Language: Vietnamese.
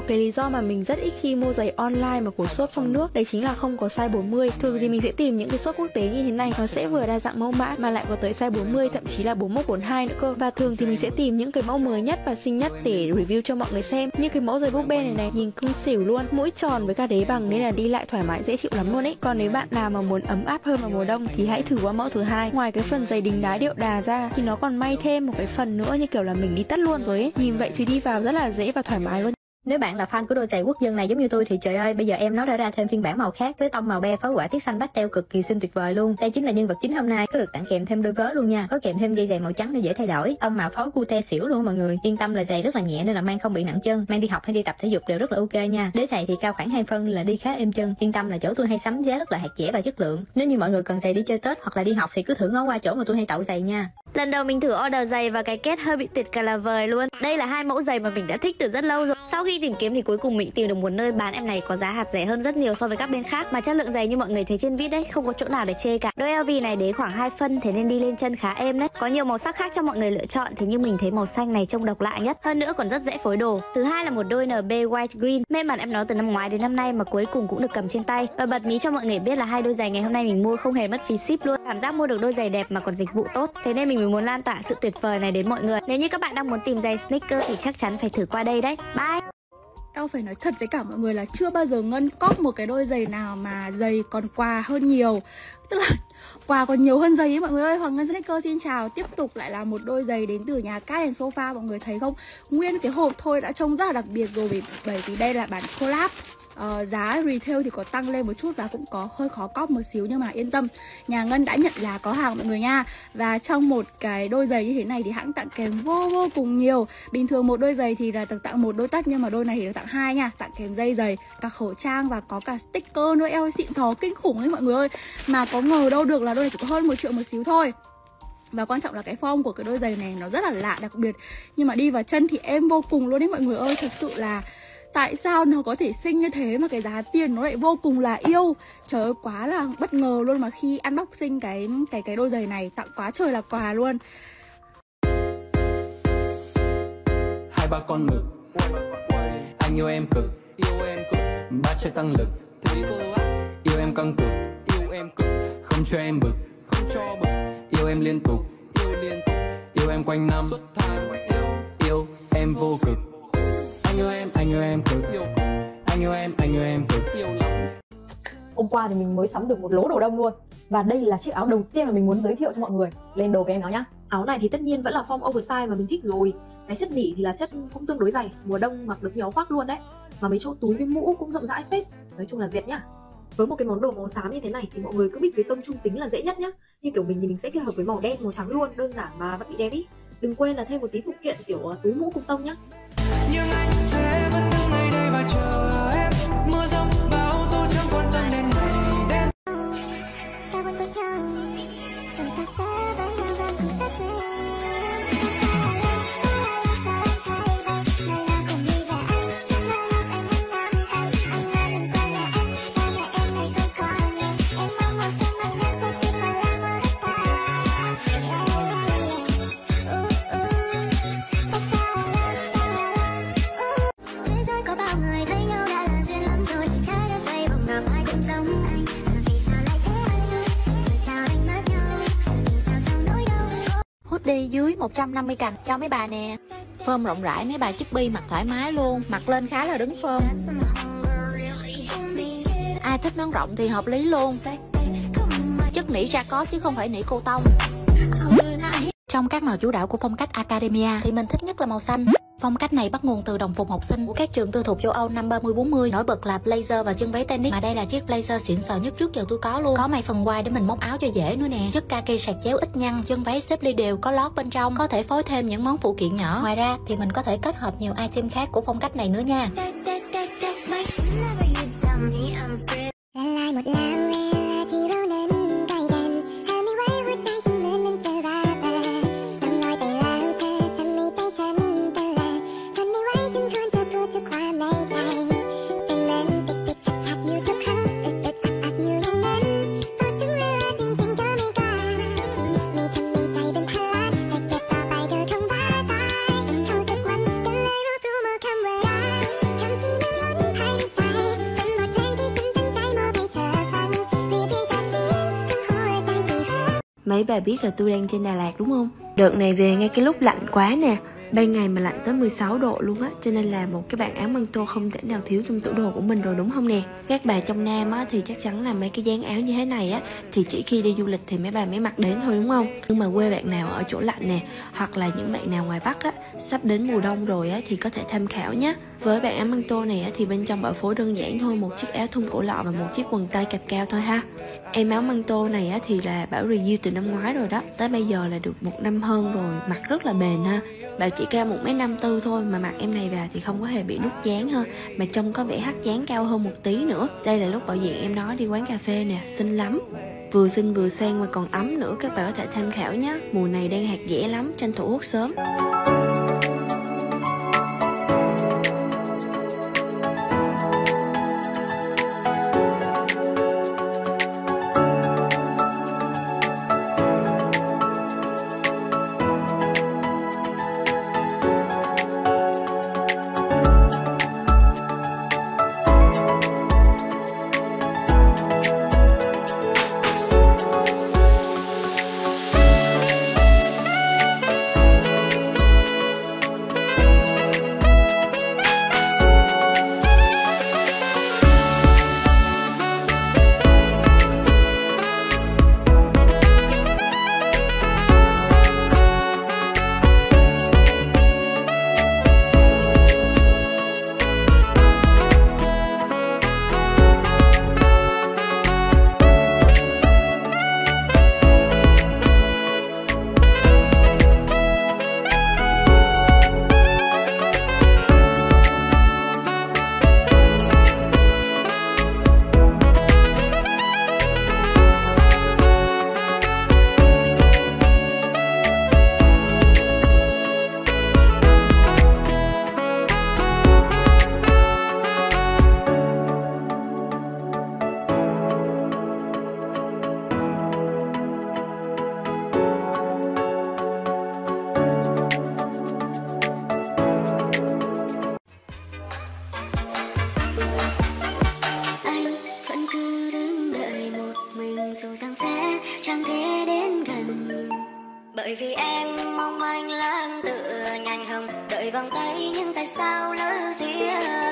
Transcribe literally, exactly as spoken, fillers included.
cái lý do mà mình rất ít khi mua giày online mà của shop trong nước đấy chính là không có size bốn mươi. Thường thì mình sẽ tìm những cái shop quốc tế như thế này, nó sẽ vừa đa dạng mẫu mã mà lại có tới size bốn mươi, thậm chí là bốn mốt, bốn hai nữa cơ. Và thường thì mình sẽ tìm những cái mẫu mới nhất và xinh nhất để review cho mọi người xem. Như cái mẫu giày búp bê này này, nhìn cưng xỉu luôn, mũi tròn với cả đế bằng nên là đi lại thoải mái dễ chịu lắm luôn ấy. Còn nếu bạn nào mà muốn ấm áp hơn vào mùa đông thì hãy thử qua mẫu thứ hai. Ngoài cái phần giày đính đái điệu đà ra thì nó còn may thêm một cái phần nữa như kiểu là mình đi tất luôn rồi ấy. Nhìn vậy thì đi vào rất là dễ và thoải mái luôn. Nếu bạn là fan của đôi giày quốc dân này giống như tôi thì trời ơi, bây giờ em nó đã ra thêm phiên bản màu khác với tông màu be phối quả tiết xanh pastel cực kỳ xinh tuyệt vời luôn. Đây chính là nhân vật chính hôm nay, có được tặng kèm thêm đôi vớ luôn nha, có kèm thêm dây giày màu trắng để dễ thay đổi. Tông màu phối cute xỉu luôn mọi người. Yên tâm là giày rất là nhẹ nên là mang không bị nặng chân, mang đi học hay đi tập thể dục đều rất là ok nha. Đế giày thì cao khoảng hai phân là đi khá êm chân. Yên tâm là chỗ tôi hay sắm giá rất là hạt dẻ và chất lượng. Nếu như mọi người cần giày đi chơi Tết hoặc là đi học thì cứ thử ngó qua chỗ mà tôi hay tậu giày nha. Lần đầu mình thử order giày và cái kết hơi bị tuyệt cả là vời luôn. Đây là hai mẫu giày mà mình đã thích từ rất lâu rồi. Sau khi tìm kiếm thì cuối cùng mình tìm được một nơi bán em này có giá hạt rẻ hơn rất nhiều so với các bên khác, mà chất lượng giày như mọi người thấy trên vid đấy, không có chỗ nào để chê cả. Đôi eo vê này đế khoảng hai phân, thế nên đi lên chân khá êm đấy. Có nhiều màu sắc khác cho mọi người lựa chọn, thế nhưng mình thấy màu xanh này trông độc lạ nhất, hơn nữa còn rất dễ phối đồ. Thứ hai là một đôi en bê White Green, mê mặt em nó từ năm ngoái đến năm nay mà cuối cùng cũng được cầm trên tay. Và bật mí cho mọi người biết là hai đôi giày ngày hôm nay mình mua không hề mất phí ship luôn. Cảm giác mua được đôi giày đẹp mà còn dịch vụ tốt, thế nên mình mới muốn lan tỏa sự tuyệt vời này đến mọi người. Nếu như các bạn đang muốn tìm giày sneaker thì chắc chắn phải thử qua đây đấy. Bye. Tao phải nói thật với cả mọi người là chưa bao giờ Ngân cóp một cái đôi giày nào mà giày còn quà hơn nhiều. Tức là quà còn nhiều hơn giày ấy mọi người ơi. Hoàng Ngân Sneaker xin chào. Tiếp tục lại là một đôi giày đến từ nhà Cat and Sofa. Mọi người thấy không? Nguyên cái hộp thôi đã trông rất là đặc biệt rồi, bởi, bởi vì đây là bản collab. Uh, giá retail thì có tăng lên một chút và cũng có hơi khó cóp một xíu, nhưng mà yên tâm, nhà Ngân đã nhận là có hàng mọi người nha. Và trong một cái đôi giày như thế này thì hãng tặng kèm vô vô cùng nhiều. Bình thường một đôi giày thì là được tặng một đôi tất, nhưng mà đôi này thì được tặng hai nha, tặng kèm dây giày, cả khẩu trang và có cả sticker nữa. Eo ơi, xịn xò kinh khủng ấy mọi người ơi. Mà có ngờ đâu được là đôi này chỉ có hơn một triệu một xíu thôi. Và quan trọng là cái form của cái đôi giày này nó rất là lạ, đặc biệt, nhưng mà đi vào chân thì êm vô cùng luôn đấy mọi người ơi. Thật sự là tại sao nó có thể xinh như thế mà cái giá tiền nó lại vô cùng là yêu. Trời ơi, quá là bất ngờ luôn mà khi unboxing cái cái cái đôi giày này, tặng quá trời là quà luôn. Hai ba con mực, anh yêu em cực, yêu em cực, ba chơi tăng lực, yêu em căng cực, yêu em cực, không cho em bực, không cho bực, yêu em liên tục, yêu liên tục, yêu em quanh năm, suốt tháng, yêu yêu em vô cực. Anh yêu em, anh yêu em cực, anh yêu em, anh yêu em cực, yêu lắm. Hôm qua thì mình mới sắm được một lố đồ đông luôn. Và đây là chiếc áo đầu tiên mà mình muốn giới thiệu cho mọi người. Lên đồ với em nó nhá. Áo này thì tất nhiên vẫn là form oversize mà mình thích rồi. Cái chất nỉ thì là chất cũng tương đối dày, mùa đông mặc được nhiều áo khoác luôn đấy. Mà mấy chỗ túi với mũ cũng rộng rãi phết. Nói chung là duyệt nhá. Với một cái món đồ màu xám như thế này thì mọi người cứ bịch với tông trung tính là dễ nhất nhá. Như kiểu mình thì mình sẽ kết hợp với màu đen, màu trắng luôn, đơn giản mà vẫn bị đẹp ý. Đừng quên là thêm một tí phụ kiện kiểu túi mũ cùng tông nhá. Nhưng anh sẽ vẫn đứng ngay đây và chờ em. Mưa giông bão tôi chẳng quan tâm đến ngày đêm. Đi dưới một trăm năm mươi cành cho mấy bà nè. Form rộng rãi, mấy bà chubby mặc thoải mái luôn, mặc lên khá là đứng form. Ai thích nón rộng thì hợp lý luôn. Chất nỉ ra có chứ không phải nỉ cô tông. Trong các màu chủ đạo của phong cách Academia thì mình thích nhất là màu xanh. Phong cách này bắt nguồn từ đồng phục học sinh của các trường tư thục châu Âu năm ba mươi bốn mươi. Nổi bật là blazer và chân váy tennis, mà đây là chiếc blazer xịn sò nhất trước giờ tôi có luôn. Có may phần quai để mình móc áo cho dễ nữa nè. Chất kaki sạc chéo ít nhăn, chân váy xếp ly đều có lót bên trong, có thể phối thêm những món phụ kiện nhỏ. Ngoài ra thì mình có thể kết hợp nhiều item khác của phong cách này nữa nha. Mấy bà biết là tôi đang trên Đà Lạt đúng không? Đợt này về ngay cái lúc lạnh quá nè, ban ngày mà lạnh tới mười sáu độ luôn á, cho nên là một cái bạn áo măng tô không thể nào thiếu trong tủ đồ của mình rồi đúng không nè? Các bà trong Nam á thì chắc chắn là mấy cái dáng áo như thế này á thì chỉ khi đi du lịch thì mấy bà mới mặc đến thôi đúng không? Nhưng mà quê bạn nào ở chỗ lạnh nè, hoặc là những bạn nào ngoài Bắc á sắp đến mùa đông rồi á thì có thể tham khảo nhé. Với bạn áo măng tô này á thì bên trong bảo phối đơn giản thôi, một chiếc áo thun cổ lọ và một chiếc quần tây cạp cao thôi ha. Em áo măng tô này á thì là Bảo review từ năm ngoái rồi đó, tới bây giờ là được một năm hơn rồi, mặc rất là bền ha. Bảo chỉ cao một mét năm tư thôi mà mặc em này vào thì không có hề bị nút dáng ha, mà trông có vẻ hắt dáng cao hơn một tí nữa. Đây là lúc Bảo diện em nó đi quán cà phê nè, xinh lắm. Vừa xinh vừa sang mà còn ấm nữa, các bạn có thể tham khảo nhé. Mùa này đang hạt dẻ lắm, tranh thủ hút sớm. dù rằng sẽ chẳng thể đến gần, bởi vì em mong anh lãng tự nhanh hầm đợi vòng tay, nhưng tại sao lỡ duyên